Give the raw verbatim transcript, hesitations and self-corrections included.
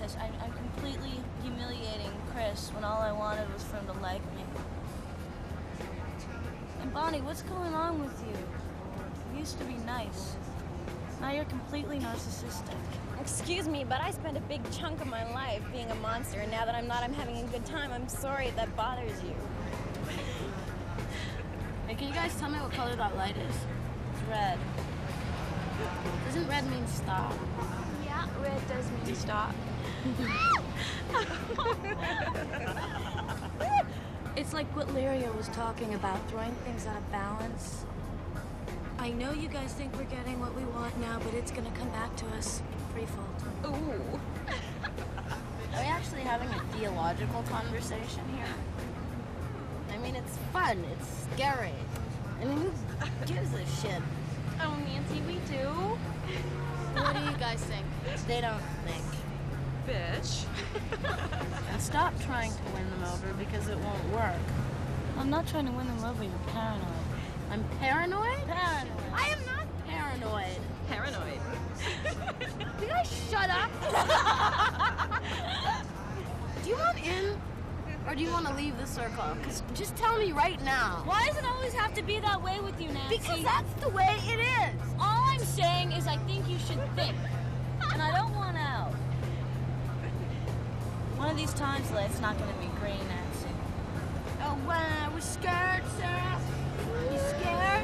guys. I, I'm completely humiliating Chris when all I wanted was for him to like me. And Bonnie, what's going on with you? You used to be nice. Now you're completely narcissistic. Excuse me, but I spent a big chunk of my life being a monster, and now that I'm not, I'm having a good time. I'm sorry if that bothers you. Hey, can you guys tell me what color that light is? It's red. Doesn't red mean stop? Yeah, red does mean stop. It's like what Lyria was talking about, throwing things out of balance. I know you guys think we're getting what we want now, but it's gonna come back to us threefold. Ooh. Are we actually having a theological conversation here? I mean, it's fun, it's scary. I mean, who gives a shit? Oh, Nancy, we do. What do you guys think? They don't think. Bitch. And stop trying to win them over because it won't work. I'm not trying to win them over, you're paranoid. I'm paranoid? Paranoid. I am not paranoid. Paranoid. You guys shut up. Do you want in? Or do you want to leave the circle? Because just tell me right now. Why does it always have to be that way with you, Nancy? Because that's the way it is. All I'm saying is I think you should think. And I don't want out. One of these times, life's not going to be green, Nancy. Oh, wow, we're scared, Sarah. You scared?